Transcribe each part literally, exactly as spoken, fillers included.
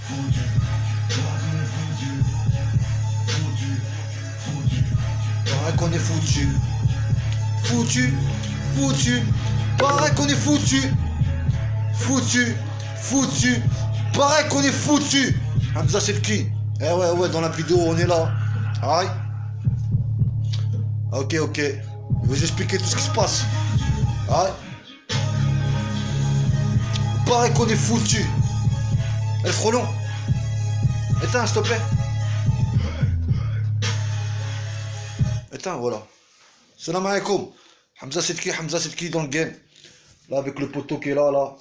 Pareil qu'on est foutu. Foutu. Foutu. Pareil qu'on est foutu. Foutu. Foutu. Pareil qu'on est foutu. Hamza c'est qui? Eh ouais, ouais, dans la vidéo, on est là. Aïe. Ok, ok. Je vais vous expliquer tout ce qui se passe. Aïe. Pareil qu'on est foutu. Eh, Frolon. Éteins, s'il te plaît. Éteins, voilà. Salam alaikum. Hamza Sedki, Hamza Sedki dans le game. Là, avec le poteau qui est là, là.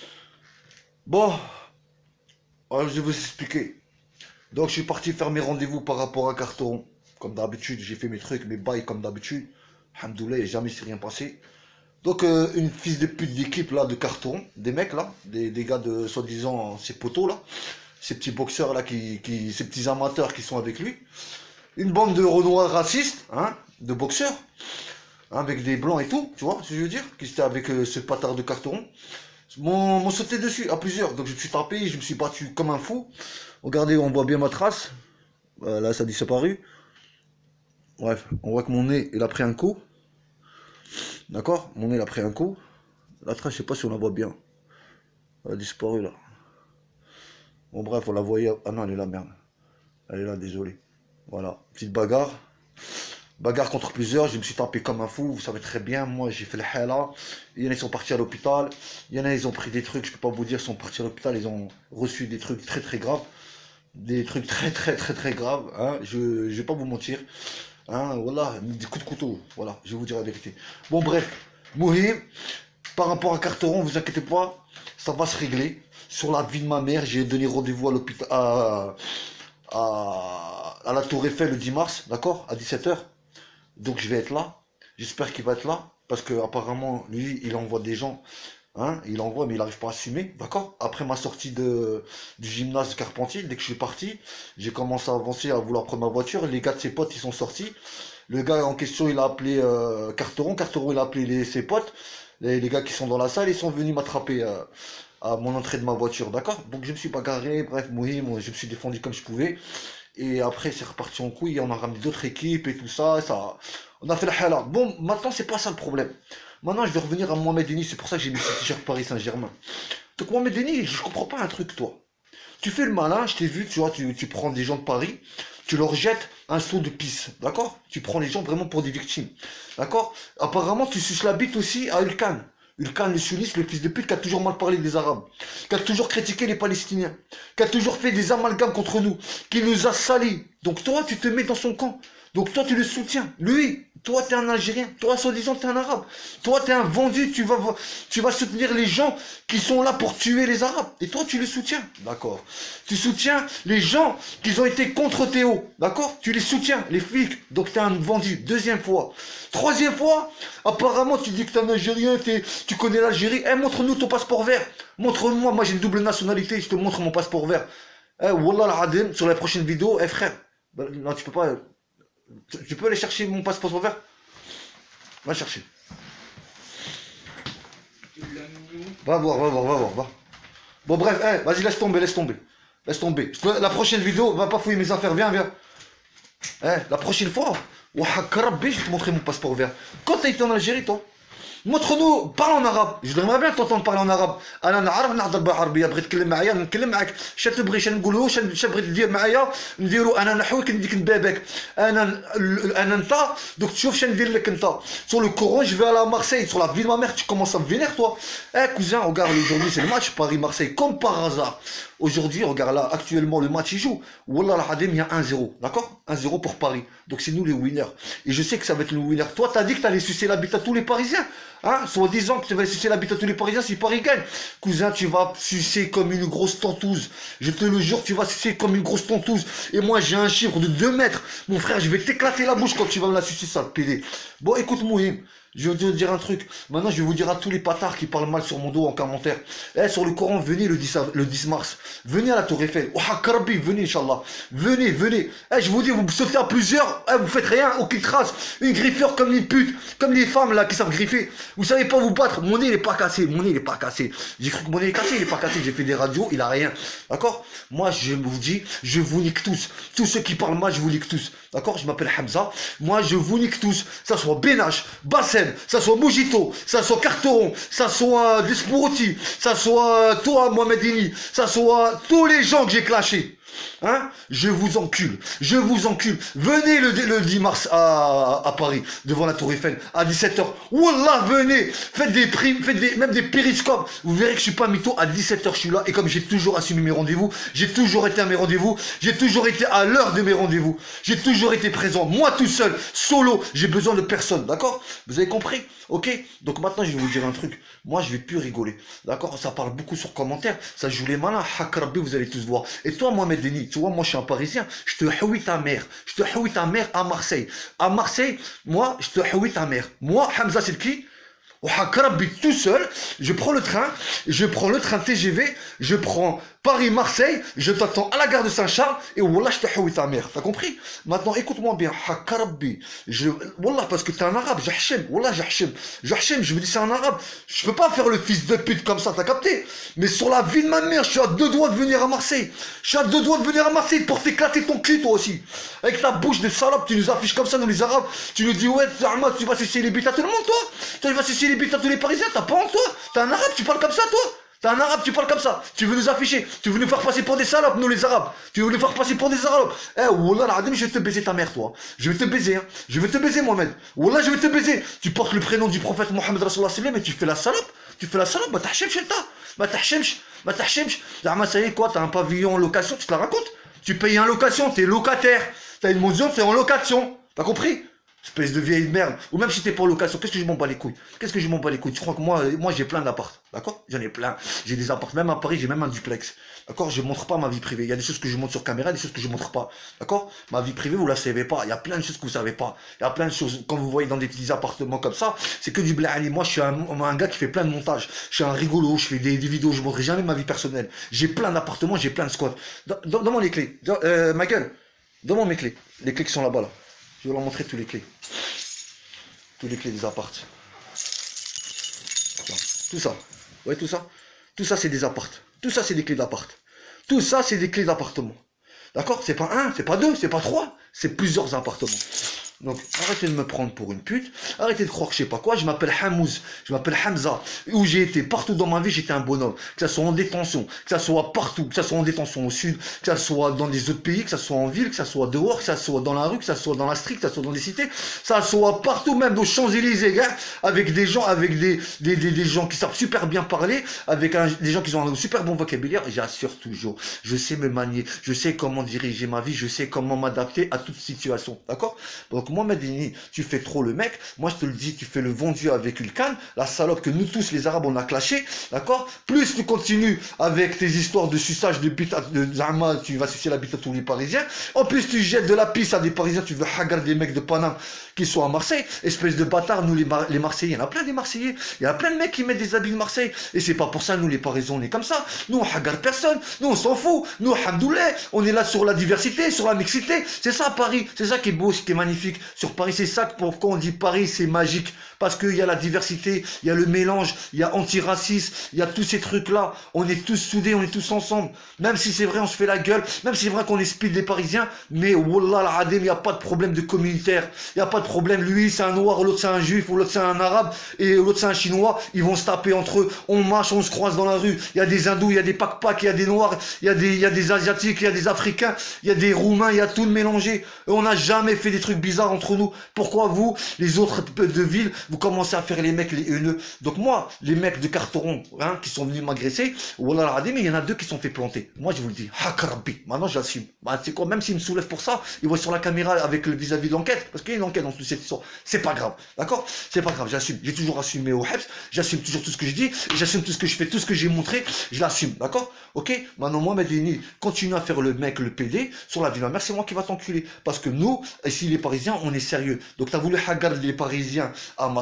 Bon. Alors, je vais vous expliquer. Donc, je suis parti faire mes rendez-vous par rapport à Carteron. Comme d'habitude, j'ai fait mes trucs, mes bails comme d'habitude. Alhamdoulilah, jamais s'est rien passé. Donc, euh, une fils de pute d'équipe, là, de Carteron. Des mecs, là. Des, des gars de, soi-disant, ces poteaux, là. Ces petits boxeurs, là, qui, qui, ces petits amateurs qui sont avec lui. Une bande de renois racistes, hein, de boxeurs. Hein, avec des blancs et tout, tu vois ce que je veux dire. Qui étaient avec euh, ce patard de Carteron. M'ont sauté dessus à plusieurs, donc je me suis tapé, je me suis battu comme un fou. Regardez, on voit bien ma trace. Euh, là, ça a disparu. Bref, on voit que mon nez, il a pris un coup. D'accord? Mon nez, il a pris un coup. La trace, je sais pas si on la voit bien. Elle a disparu là. Bon, bref, on la voyait. Ah non, elle est là, merde. Elle est là, désolé. Voilà, petite bagarre. Bagarre contre plusieurs, je me suis tapé comme un fou, vous savez très bien, moi j'ai fait le hala. Il y en a qui sont partis à l'hôpital, il y en a ils ont pris des trucs, je peux pas vous dire, ils sont partis à l'hôpital, ils ont reçu des trucs très très graves. Des trucs très très très très graves, hein, je, je vais pas vous mentir. Hein, voilà, des coups de couteau, voilà, je vais vous dire la vérité. Bon bref, Mouhim, par rapport à Carteron, vous inquiétez pas, ça va se régler. Sur la vie de ma mère, j'ai donné rendez-vous à l'hôpital, à, à, à la Tour Eiffel le dix mars, d'accord, à dix-sept heures. Donc je vais être là, j'espère qu'il va être là, parce que apparemment lui il envoie des gens, hein, il envoie mais il n'arrive pas à assumer, d'accord. Après ma sortie de, du gymnase de Carpentier, dès que je suis parti, j'ai commencé à avancer, à vouloir prendre ma voiture, les gars de ses potes ils sont sortis, le gars en question il a appelé euh, Carteron, Carteron il a appelé les, ses potes, les, les gars qui sont dans la salle, ils sont venus m'attraper euh, à mon entrée de ma voiture, d'accord. Donc je me suis bagarré, bref, moi, moi je me suis défendu comme je pouvais. Et après, c'est reparti en couille, on a ramené d'autres équipes et tout ça, ça, on a fait la hala. Bon, maintenant, c'est pas ça le problème. Maintenant, je vais revenir à Mohamed Eni, c'est pour ça que j'ai mis ce t-shirt Paris Saint-Germain. Donc, Mohamed Eni, je comprends pas un truc, toi. Tu fais le malin, je t'ai vu, tu vois, tu, tu prends des gens de Paris, tu leur jettes un seau de pisse, d'accord? Tu prends les gens vraiment pour des victimes, d'accord? Apparemment, tu suces la bite aussi à Ulkan. Ulkan, le sioniste, le fils de pute qui a toujours mal parlé des Arabes, qui a toujours critiqué les Palestiniens, qui a toujours fait des amalgames contre nous, qui nous a salis. Donc toi, tu te mets dans son camp. Donc toi, tu le soutiens. Lui, toi, tu es un Algérien. Toi, soi-disant, tu es un Arabe. Toi, tu es un vendu. Tu vas, tu vas soutenir les gens qui sont là pour tuer les Arabes. Et toi, tu le soutiens. D'accord. Tu soutiens les gens qui ont été contre Théo. D'accord. Tu les soutiens, les flics. Donc tu es un vendu. Deuxième fois. Troisième fois, apparemment, tu dis que tu es un Algérien, tu connais l'Algérie. Eh, montre-nous ton passeport vert. Montre-moi. Moi, j'ai une double nationalité. Je te montre mon passeport vert. Eh, Wallah al-Adim, sur la prochaine vidéo, eh frère. Ben, non, tu peux pas... Tu peux aller chercher mon passeport vert? Va chercher. Va voir, va voir, va voir, va. Bon bref, hey, vas-y, laisse tomber, laisse tomber. Laisse tomber. La prochaine vidéo, va pas fouiller mes affaires, viens, viens. Hey, la prochaine fois, je vais te montrer mon passeport vert. Quand t'as été en Algérie, toi? Montre-nous, parle en arabe. Je voudrais bien t'entendre parler en arabe. انا نعرف نهضر بالعربيه، بغيت تكلم معايا نتكلم معاك. اش تبغي، اش نقولوا، اش بغيت دير معايا نديروا. انا نحويك نديك نبابك. انا انا انت دوك تشوف اش ندير لك انت. Sur le Coran, je vais aller à Marseille, sur la vie de ma mère, tu commences à me vénérer toi. Eh cousin, regarde, aujourd'hui c'est le match Paris-Marseille, comme par hasard. Aujourd'hui, regarde là, actuellement le match il joue. Wallah al-Hadim, il y a un zéro, d'accord? un zéro pour Paris. Donc c'est nous les winners. Et je sais que ça va être le winner. Toi, t'as dit que t'allais sucer la bite à tous les Parisiens. Hein, soit disant que tu vas sucer la bite à tous les Parisiens si Paris gagne. Cousin, tu vas sucer comme une grosse tentouse. Je te le jure, tu vas sucer comme une grosse tentouse. Et moi, j'ai un chiffre de deux mètres. Mon frère, je vais t'éclater la bouche quand tu vas me la sucer, sale pédé. Bon, écoute, Mouhim. Je vais vous dire un truc. Maintenant, je vais vous dire à tous les patards qui parlent mal sur mon dos en commentaire. Eh, sur le Coran, venez le dix, le dix mars. Venez à la Tour Eiffel. Ouhakarabi, venez, Inch'Allah. Venez, venez. Eh, je vous dis, vous sautez à plusieurs. Eh, vous faites rien, aucune trace. Une griffeur comme les putes, comme les femmes là qui savent griffer. Vous savez pas vous battre. Mon nez, il est pas cassé. Mon nez, il est pas cassé. J'ai cru que mon nez est cassé, il est pas cassé. J'ai fait des radios, il a rien. D'accord? Moi, je vous dis, je vous nique tous. Tous ceux qui parlent mal, je vous nique tous. D'accord? Je m'appelle Hamza. Moi, je vous nique tous. Ça soit Benache, Bassem, ça soit Mojito, ça soit Carteron, ça soit Desporoti, ça soit toi, Mohamedini, ça soit tous les gens que j'ai clashés. Hein? Je vous encule, je vous encule. Venez le, le dix mars à, à Paris, devant la Tour Eiffel, à dix-sept heures. Wallah, venez, faites des primes, faites des, même des périscopes. Vous verrez que je suis pas mytho, à dix-sept heures je suis là. Et comme j'ai toujours assumé mes rendez-vous, j'ai toujours été à mes rendez-vous, j'ai toujours été à l'heure de mes rendez-vous. J'ai toujours été présent, moi tout seul, solo, j'ai besoin de personne, d'accord? Vous avez compris? Ok? Donc maintenant je vais vous dire un truc. Moi je vais plus rigoler, d'accord? Ça parle beaucoup sur commentaires, ça joue les malins, hakrabi, vous allez tous voir. Et toi Mohamed Denis, tu vois, moi je suis un Parisien, je te haoui ta mère, je te haoui ta mère à Marseille. À Marseille, moi je te haoui ta mère. Moi, Hamza Silki, tout seul, je prends le train, je prends le train T G V, je prends Paris-Marseille, je t'attends à la gare de Saint-Charles, et Wallah, je te haoui ta mère. T'as compris? Maintenant, écoute-moi bien, Hakarabbi. Je, Wallah, parce que t'es un arabe, j'hachem, Wallah, j'hachem. J'hachem, je me dis, c'est un arabe. Je peux pas faire le fils de pute comme ça, t'as capté? Mais sur la vie de ma mère, je suis à deux doigts de venir à Marseille. Je suis à deux doigts de venir à Marseille pour t'éclater ton cul, toi aussi. Avec ta bouche de salope, tu nous affiches comme ça, nous les arabes. Tu nous dis, ouais, tu vas sucer les bites à tout le monde, toi? Toi, tu vas sucer les bites à tous les Parisiens, t'as pas honte, toi? T'es un arabe, tu parles comme ça, toi? T'es un arabe, tu parles comme ça. Tu veux nous afficher. Tu veux nous faire passer pour des salopes, nous les arabes. Tu veux nous faire passer pour des salopes. Eh, Wallah, l'Adim, je vais te baiser ta mère, toi. Je vais te baiser, hein. Je vais te baiser, Mohamed. Wallah, je vais te baiser. Tu portes le prénom du prophète Mohammed Rasulullah sallam et tu fais la salope. Tu fais la salope, bah t'achemch, t'as. Bah t'achemch. Bah t'achemch. Zama, ça y est, quoi, t'as un pavillon en location, tu te la racontes. Tu payes en location, t'es locataire. T'as une maison, t'es en location. T'as compris? Espèce de vieille merde. Ou même si t'es pas en location, qu'est-ce que je m'en bats les couilles? Qu'est-ce que je m'en bats les couilles? Tu crois que moi, moi j'ai plein d'apparts, d'accord? J'en ai plein. J'ai des apparts, même à Paris, j'ai même un duplex. D'accord? Je montre pas ma vie privée. Il y a des choses que je montre sur caméra, des choses que je montre pas. D'accord? Ma vie privée, vous la savez pas. Il y a plein de choses que vous savez pas. Il y a plein de choses. Quand vous voyez dans des petits appartements comme ça, c'est que du blé. Moi, je suis un, un gars qui fait plein de montages. Je suis un rigolo, je fais des, des vidéos, je montrerai jamais ma vie personnelle. J'ai plein d'appartements, j'ai plein de squats. Donne-moi les clés. Euh, ma gueule. Donne-moi mes clés. Les clés qui sont là-bas, là. Je vais leur montrer tous les clés. Tous les clés des apparts. Tout ça. Ouais, tout ça. Tout ça, c'est des apparts. Tout ça, c'est des clés d'appart. Tout ça, c'est des clés d'appartement. D'accord? C'est pas un, c'est pas deux, c'est pas trois. C'est plusieurs appartements. Donc, arrêtez de me prendre pour une pute. Arrêtez de croire que je sais pas quoi. Je m'appelle Hamouz. Je m'appelle Hamza. Où j'ai été partout dans ma vie, j'étais un bonhomme. Que ça soit en détention, que ça soit partout, que ça soit en détention au sud, que ça soit dans des autres pays, que ça soit en ville, que ça soit dehors, que ça soit dans la rue, que ça soit dans la street, que ça soit dans des cités, ça soit partout, même aux Champs-Élysées, gars, avec des gens, avec des, des, des, des gens qui savent super bien parler, avec un, des gens qui ont un super bon vocabulaire. J'assure toujours. Je sais me manier. Je sais comment diriger ma vie. Je sais comment m'adapter à toute situation. D'accord? Donc, moi, Medini, tu fais trop le mec. Moi, je te le dis, tu fais le vendu avec une canne. La salope que nous tous, les Arabes, on a clashé. D'accord? Plus tu continues avec tes histoires de suçage de bite, de Zama, tu vas sucer la bite à tous les Parisiens. En plus, tu jettes de la pisse à des Parisiens. Tu veux hagar des mecs de Paname qui sont à Marseille. Espèce de bâtard, nous, les, Mar les Marseillais. Il y en a plein des Marseillais. Il y a plein de mecs qui mettent des habits de Marseille. Et c'est pas pour ça, nous, les Parisiens, on est comme ça. Nous, on hagar personne. Nous, on s'en fout. Nous, hamdoullah, on est là sur la diversité, sur la mixité. C'est ça, Paris. C'est ça qui est beau, ce qui est magnifique. Sur Paris, c'est ça pourquoi on dit Paris, c'est magique. Parce qu'il y a la diversité, il y a le mélange, il y a antiracisme, il y a tous ces trucs-là. On est tous soudés, on est tous ensemble. Même si c'est vrai, on se fait la gueule. Même si c'est vrai qu'on est speed des Parisiens. Mais wallah l'adem, il n'y a pas de problème de communautaire. Il n'y a pas de problème. Lui, c'est un noir, l'autre, c'est un juif, ou l'autre, c'est un arabe, et l'autre, c'est un chinois. Ils vont se taper entre eux. On marche, on se croise dans la rue. Il y a des hindous, il y a des pakpak, il y a des noirs, il y a des, il y a des asiatiques, il y a des africains, il y a des roumains, il y a tout le mélangé. Et on n'a jamais fait des trucs bizarres entre nous. Pourquoi vous, les autres de ville, vous commencez à faire les mecs les haineux? Donc moi, les mecs de Carteron, hein, qui sont venus m'agresser, wallah l'adem, il y en a deux qui sont fait planter. Moi, je vous le dis, hakarabbi. Maintenant, j'assume. Bah, c'est quoi, même s'ils me soulèvent pour ça, ils voient sur la caméra avec le vis-à-vis de l'enquête, parce qu'il y a une enquête dans toute cette histoire. C'est pas grave, d'accord? C'est pas grave, j'assume. J'ai toujours assumé au Hebs, j'assume toujours tout ce que je dis, j'assume tout ce que je fais, tout ce que j'ai montré, je l'assume, d'accord? Ok? Maintenant, moi, Medini, continue à faire le mec, le P D, sur la vie de ma mère, c'est moi qui va t'enculer. Parce que nous, ici, les Parisiens, on est sérieux. Donc, t'as voulu hagar les Parisiens à Marseille.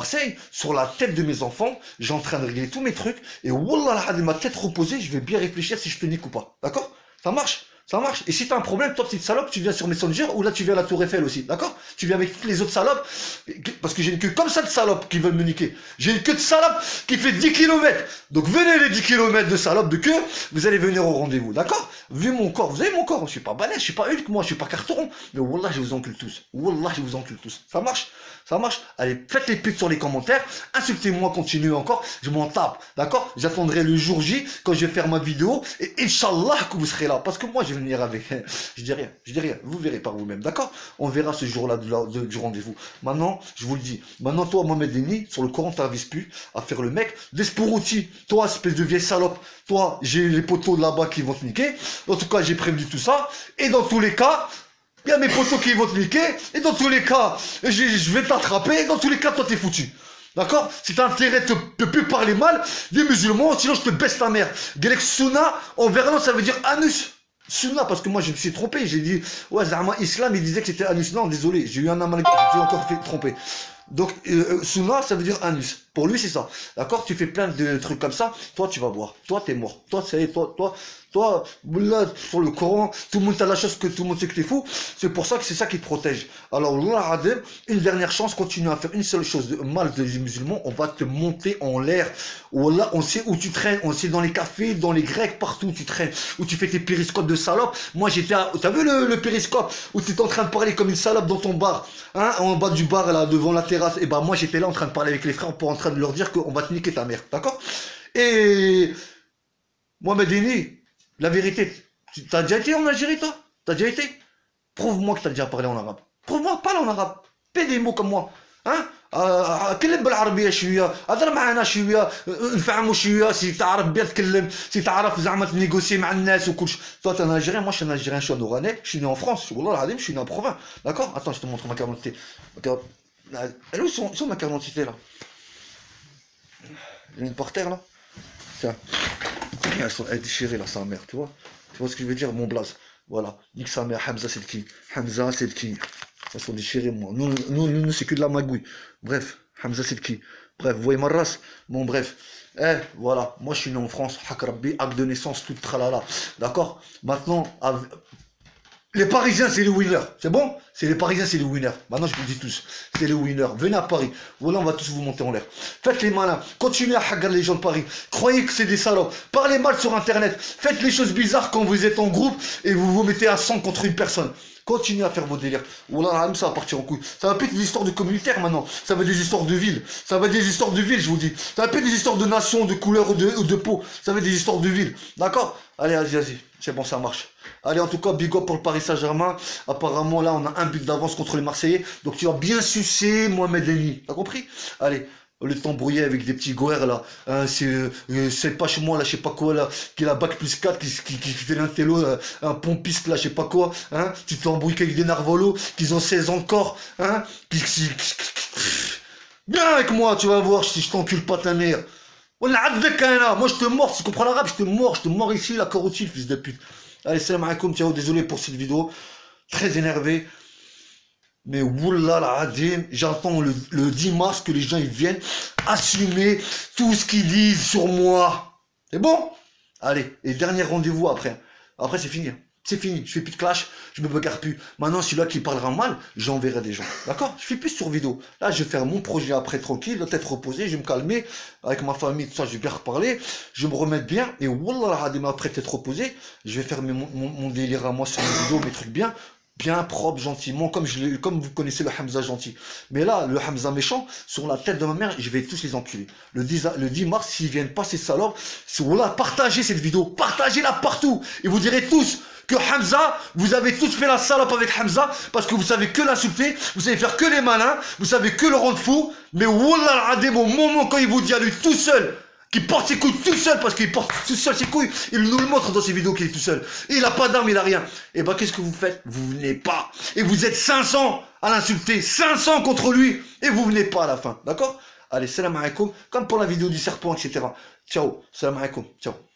Marseille, sur la tête de mes enfants, j'ai en train de régler tous mes trucs, et wallah, ma tête reposée, je vais bien réfléchir si je te nique ou pas. D'accord? Ça marche? Ça marche. Et si t'as un problème, toi, petite salope, tu viens sur Messenger ou là, tu viens à la Tour Eiffel aussi. D'accord? Tu viens avec toutes les autres salopes. Parce que j'ai une queue comme ça de salopes qui veulent me niquer. J'ai une queue de salope qui fait dix kilomètres. Donc venez les dix kilomètres de salope de queue, vous allez venir au rendez-vous. D'accord? Vu mon corps, vous avez mon corps. Je suis pas balèze, je suis pas Hulk, moi, je suis pas carton. Mais wallah, je vous encule tous. Wallah, je vous encule tous. Ça marche? Ça marche? Allez, faites les putes sur les commentaires. Insultez-moi, continuez encore. Je m'en tape. D'accord? J'attendrai le jour J quand je vais faire ma vidéo. Et Inch'Allah que vous serez là. Parce que moi, je vais venir avec. Je dis rien. Je dis rien. Vous verrez par vous-même. D'accord? On verra ce jour-là du rendez-vous. Maintenant, je vous le dis. Maintenant, toi, Mohamed Denis, sur le Coran, t'arrives plus à faire le mec. Desporouti, toi, espèce de vieille salope. Toi, j'ai les poteaux là-bas qui vont te niquer. En tout cas, j'ai prévenu tout ça. Et dans tous les cas, il y a mes poteaux qui vont te niquer, et dans tous les cas, je, je vais t'attraper, et dans tous les cas, toi, t'es foutu. D'accord? Si t'as intérêt de te, plus parler mal des musulmans, sinon je te baisse ta mère. Galek Sunna, en verlan, ça veut dire anus. Sunna, parce que moi, je me suis trompé. J'ai dit, ouais, Zahma Islam, il disait que c'était anus. Non, désolé, j'ai eu un amalgame, je me suis encore fait tromper. Donc, euh, Sunna, ça veut dire anus. Pour lui, c'est ça. D'accord? Tu fais plein de trucs comme ça. Toi, tu vas voir. Toi, t'es mort. Toi, c'est toi, toi, toi, là, sur le Coran, tout le monde a la chose que tout le monde sait que t'es fou. C'est pour ça que c'est ça qui te protège. Alors, une dernière chance, continue à faire une seule chose de mal des musulmans, on va te monter en l'air. Là, on sait où tu traînes. On sait dans les cafés, dans les grecs, partout où tu traînes. Où tu fais tes périscopes de salope. Moi, j'étais à... T'as vu le, le périscope où tu es en train de parler comme une salope dans ton bar, hein, en bas du bar, là, devant la terrasse. Et ben, moi, j'étais là en train de parler avec les frères pour en train de leur dire qu'on va te niquer ta mère. D'accord? Et Mohamed Denis, la vérité, tu as déjà été en Algérie, toi? T'as déjà été? Prouve-moi que tu as déjà parlé en arabe. Prouve-moi, parle en arabe. Fais des mots comme moi. Hein? كلم بالعربية شوية، هضر معنا شوية، نفهموا شوية، سي تعرف بيان تكلم، سي تعرف زعما تنيغوسي مع الناس وكلش. Toi t'es un Algérien, moi je suis un Algérien, je suis un Oranais, je suis né en France, wallah al-azim, je suis né en province. D'accord? Attends, je te montre ma carte d'identité. Elle est où sont, sont ma carte d'identité là? Il y a une par terre là? Tiens. Elle est déchirée là, sa mère, tu vois? Tu vois ce que je veux dire? Mon blaze. Voilà. Nique sa mère, Hamza c'est le king. Hamza c'est le king. Ils sont déchirés, moi. Nous, nous, nous, nous c'est que de la magouille. Bref, Hamza c'est le king. Bref, vous voyez ma race? Bon, bref. Eh, voilà. Moi, je suis né en France. Hak Rabbi, acte de naissance, tout tralala. D'accord? Maintenant, avec... les Parisiens, c'est les winners. C'est bon? C'est les Parisiens, c'est les winners. Maintenant, je vous dis tous. C'est les winners. Venez à Paris. Voilà, on va tous vous monter en l'air. Faites les malins. Continuez à hagar les gens de Paris. Croyez que c'est des salopes. Parlez mal sur Internet. Faites les choses bizarres quand vous êtes en groupe et vous vous mettez à cent contre une personne. Continuez à faire vos délires. Wallah, ça va partir en couille. Ça va plus être des histoires de communautaire maintenant. Ça va être des histoires de ville. Ça va être des histoires de ville, je vous dis. Ça va plus être des histoires de nation, de couleur ou de, ou de peau. Ça va être des histoires de ville. D'accord? Allez, vas-y, vas-y. C'est bon, ça marche. Allez, en tout cas, big up pour le Paris Saint-Germain. Apparemment, là, on a un but d'avance contre les Marseillais. Donc, tu vas bien sucer Mohamed Denis. T'as compris? Allez. Au lieu de t'embrouiller avec des petits goères là, hein, c'est euh, pas chez moi là, je sais pas quoi là, qui est la bac plus quatre, qui, qui, qui fait l'intello, euh, un pompiste là, je sais pas quoi, hein, tu t'embrouilles avec des narvolos, qui ont seize ans encore, hein, qui, qui, qui, qui... Viens avec moi, tu vas voir si je t'encule pas ta mère. Moi je te mords, si tu comprends l'arabe, je te mords, je te mords ici, la carotide, fils de pute. Allez, salam alaikum, ciao, désolé pour cette vidéo, très énervé. Mais oulala, la j'attends le, le dix mars que les gens ils viennent assumer tout ce qu'ils disent sur moi. C'est bon? Allez, et dernier rendez-vous après. Après c'est fini. C'est fini. Je fais plus de clash, je me bagarre plus. Maintenant, celui-là qui parlera mal, j'enverrai des gens. D'accord? Je fais plus sur vidéo. Là, je vais faire mon projet après tranquille, la tête reposée, je vais me calmer. Avec ma famille, tout ça, je vais bien reparler. Je vais me remettre bien. Et wallah, après tête reposée, je vais faire mes, mon, mon délire à moi sur mes vidéos, mes trucs bien. Bien propre, gentiment, comme, je comme vous connaissez le Hamza gentil. Mais là, le Hamza méchant, sur la tête de ma mère, je vais tous les enculer. Le dix, le dix mars, s'ils viennent pas ces salopes, voilà, partagez cette vidéo, partagez-la partout. Et vous direz tous que Hamza, vous avez tous fait la salope avec Hamza, parce que vous savez que l'insulter, vous savez faire que les malins, vous savez que le rendre fou. Mais wallah al-adem, au moment quand il vous dit à lui tout seul, qui porte ses couilles tout seul, parce qu'il porte tout seul ses couilles, il nous le montre dans ses vidéos qu'il est tout seul. Et il a pas d'arme, il a rien. Et ben qu'est-ce que vous faites? Vous venez pas. Et vous êtes cinq cents à l'insulter, cinq cents contre lui, et vous venez pas à la fin. D'accord? Allez, salam alaikum, comme pour la vidéo du serpent, et cetera. Ciao, salam alaikum, ciao.